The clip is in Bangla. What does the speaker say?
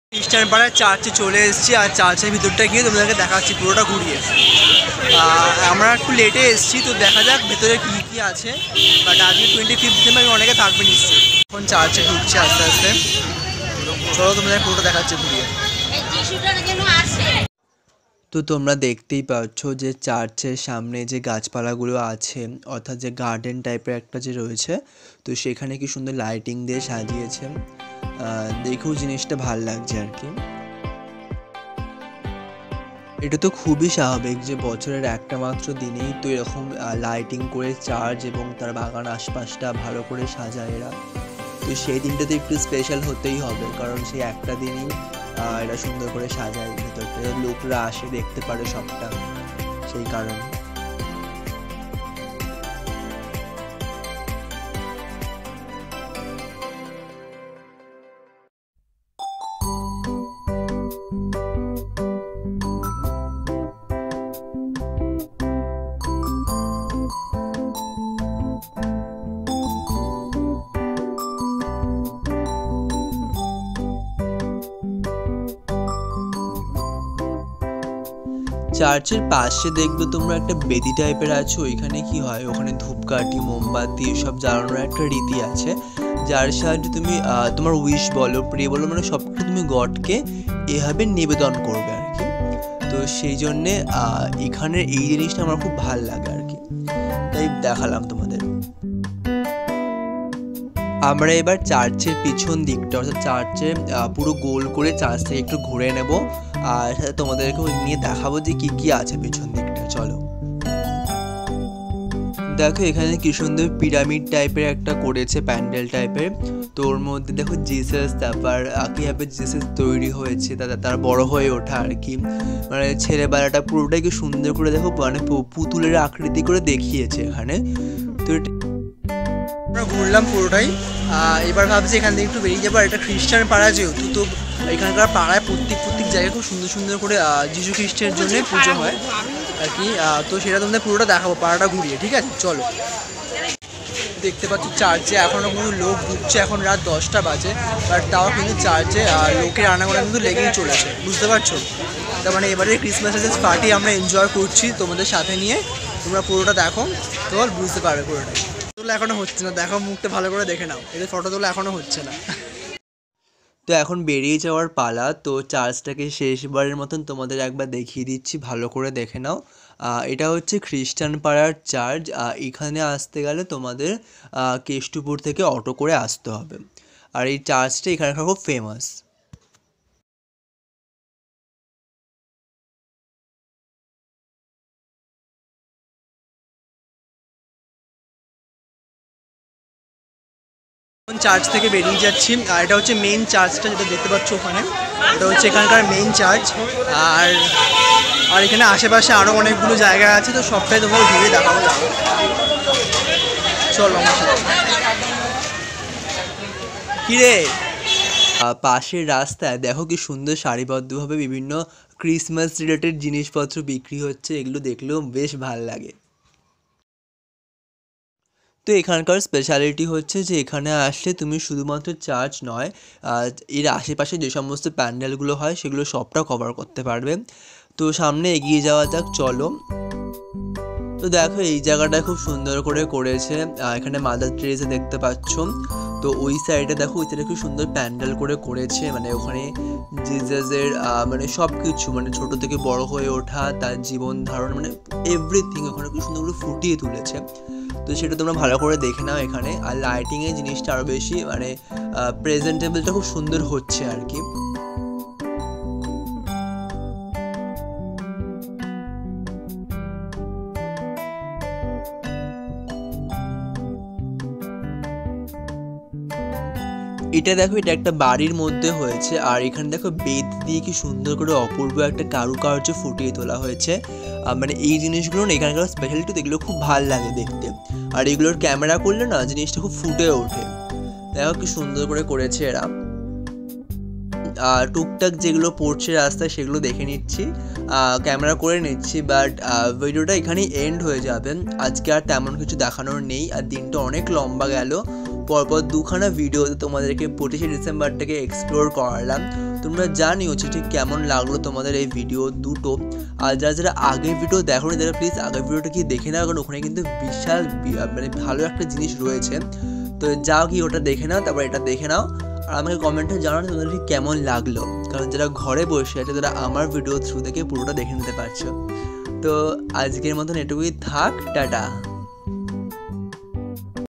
খ্রিস্টান পাড়ার চার্চে চলে এসেছি আর চার্চের ভিতরটা গিয়ে তোমাদেরকে দেখাচ্ছি পুরোটা ঘুরিয়ে। আমরা একটু লেটে এসেছি, তো দেখা যাক ভেতরে কী কী আছে। বাট আজকে 25 ডিসেম্বর অনেকে থাকবে নিশ্চয়ই। এখন চার্চে ঢুকছে আস্তে আস্তে, চলো তোমাদের পুরোটা দেখাচ্ছে ঘুরিয়ে। তো তোমরা দেখতেই পাচ্ছ যে চার্চের সামনে যে গাছপালাগুলো আছে, অর্থাৎ যে গার্ডেন টাইপের একটা যে রয়েছে, তো সেখানে কি সুন্দর লাইটিং দিয়ে সাজিয়েছে। দেখেও জিনিসটা ভাল লাগছে আর কি। এটা তো খুবই স্বাভাবিক যে বছরের একটা মাত্র দিনেই তো এরকম লাইটিং করে চার্চ এবং তার বাগান আশপাশটা ভালো করে সাজায় এরা। তো সেই দিনটা তো একটু স্পেশাল হতেই হবে, কারণ সেই একটা দিনই এরা সুন্দর করে সাজায়, ভেতরটা লোকরা আসে দেখতে পারে সবটা, সেই কারণে। চার্চের পাশে দেখবে তোমরা একটা বেদি টাইপের আছে, ওইখানে কি হয়, ওখানে ধূপকাঠি মোমবাতি এসব জ্বালানোর একটা রীতি আছে, যার সাহায্যে তুমি তোমার উইশ বলো, প্রে বলো, মানে সবটা তুমি গডকে এভাবে নিবেদন করবে আর কি। তো সেই জন্যে এখানের এই জিনিসটা আমার খুব ভাল লাগে আর কি, তাই দেখালাম তোমাদের। আমরা এবার চার্চের পিছন দিকটা, অর্থাৎ চার্চে পুরো গোল করে চার্চটাকে একটু ঘুরে নেব, আর সাথে তোমাদেরকে নিয়ে দেখাবো যে কী কী আছে পিছন দিকটা। চলো দেখো, এখানে কি সুন্দর পিরামিড টাইপের একটা করেছে, প্যান্ডেল টাইপের। তো ওর মধ্যে দেখো জিসাস, তারপর কীভাবে জিসাস তৈরি হয়েছে, তার বড় হয়ে ওঠা আর কি, মানে ছেলেবেলাটা পুরোটাই কি সুন্দর করে দেখো, মানে পুতুলের আকৃতি করে দেখিয়েছে এখানে। তো আমরা ঘুরলাম পুরোটাই, এবার ভাবছি এখান থেকে একটু বেরিয়ে যাবো। আর এটা খ্রিস্টান পাড়া যেহেতু, তো এখানকার পাড়ায় প্রত্যেক জায়গায় খুব সুন্দর সুন্দর করে যিশু খ্রিস্টের জন্য পুজো হয় আর কি। তো সেটা তোমাদের পুরোটা দেখাবো পাড়াটা ঘুরিয়ে, ঠিক আছে চলো। দেখতে পাচ্ছ চার্চে এখনও কোনো লোক ঢুকছে, এখন রাত 10টা বাজে, বাট তাও কিন্তু চার্চে লোকের আনাগোনা কিন্তু লেগেই চলেছে, বুঝতে পারছো। তার মানে এবারে ক্রিসমাসের পার্টি আমরা এনজয় করছি তোমাদের সাথে নিয়ে, তোমরা পুরোটা দেখো, তোমার বুঝতে পারবে পুরোটাই। তোলা এখনও হচ্ছে না, দেখো মুখটা ভালো করে দেখে নাও, এদের ফটো তোলা এখনও হচ্ছে না। তো এখন বেরিয়ে যাওয়ার পালা। তো চার্চটাকে শেষবারের মতন তোমাদের একবার দেখিয়ে দিচ্ছি, ভালো করে দেখে নাও। এটা হচ্ছে খ্রিস্টান পাড়ার চার্চ। এখানে আসতে গেলে তোমাদের কেষ্টপুর থেকে অটো করে আসতে হবে, আর এই চার্চটা এখানকার খুব ফেমাস। চার্চ থেকে বেরিয়ে যাচ্ছি, আর এটা হচ্ছে মেইন চার্চটা যেটা দেখতে পাচ্ছ ওখানে, এটা হচ্ছে এখানকার মেইন চার্চ। আর আর এখানে আশেপাশে আরও অনেকগুলো জায়গা আছে, তো সবটাই তোমাকে ঘুরে দেখাবো। চলো আমার সাথে। কিরে, পাশের রাস্তায় দেখো কি সুন্দর সারিবদ্ধভাবে বিভিন্ন ক্রিসমাস রিলেটেড জিনিসপত্র বিক্রি হচ্ছে, এগুলো দেখলেও বেশ ভাল লাগে। তো এখানকার স্পেশালিটি হচ্ছে যে এখানে আসলে তুমি শুধুমাত্র চার্চ নয়, এর আশেপাশে যে সমস্ত প্যান্ডেলগুলো হয় সেগুলো সবটা কভার করতে পারবে। তো সামনে এগিয়ে যাওয়া যাক, চলো। তো দেখো এই জায়গাটা খুব সুন্দর করে করেছে, এখানে মাদার টেরেসা দেখতে পাচ্ছ। তো ওই সাইডে দেখো, ওই সাইডে খুব সুন্দর প্যান্ডেল করে করেছে, মানে ওখানে জিজাসের মানে সব কিছু, মানে ছোটো থেকে বড় হয়ে ওঠা, তার জীবন ধারণ, মানে এভরিথিং ওখানে খুব সুন্দর করে ফুটিয়ে তুলেছে। তো সেটা তোমরা ভালো করে দেখে নাও এখানে। আর লাইটিংয়ের জিনিসটা আরও বেশি, মানে প্রেজেন্টেবলটা খুব সুন্দর হচ্ছে আর কি। এটা দেখো, এটা একটা বাড়ির মধ্যে হয়েছে, আর এখানে দেখো বেদ দিয়ে কি সুন্দর করে অপূর্ব একটা কারুকার্য ফুটিয়ে তোলা হয়েছে। মানে এই জিনিসগুলো না এখানকার স্পেশালিটি, এগুলো খুব ভাল লাগে দেখতে। আর এগুলোর ক্যামেরা করলে না জিনিসটা খুব ফুটে ওঠে, দেখো কি সুন্দর করে করেছে এরা। টুকটাক যেগুলো পড়ছে রাস্তায় সেগুলো দেখে নিচ্ছি, ক্যামেরা করে নিচ্ছি। বাট ভিডিওটা এখানেই এন্ড হয়ে যাবে, আজকে আর তেমন কিছু দেখানোর নেই, আর দিনটা অনেক লম্বা গেল। পরপর দুখানা ভিডিওতে তোমাদেরকে 25শে ডিসেম্বরটাকে এক্সপ্লোর করালাম। তোমরা জানিও ঠিক কেমন লাগলো তোমাদের এই ভিডিও দুটো। আর যারা আগের ভিডিও দেখোনি তারা প্লিজ আগের ভিডিওটা কি দেখে নাও, কারণ ওখানে কিন্তু বিশাল মানে ভালো একটা জিনিস রয়েছে। তো যাও কি ওটা দেখে নাও, তারপর এটা দেখে নাও, আর আমাকে কমেন্টে জানাও তোমাদের ঠিক কেমন লাগলো। কারণ যারা ঘরে বসে আছে তারা আমার ভিডিও থ্রু থেকে পুরোটা দেখে নিতে পারছো। তো আজকের মতন এটুকুই থাক, টাটা।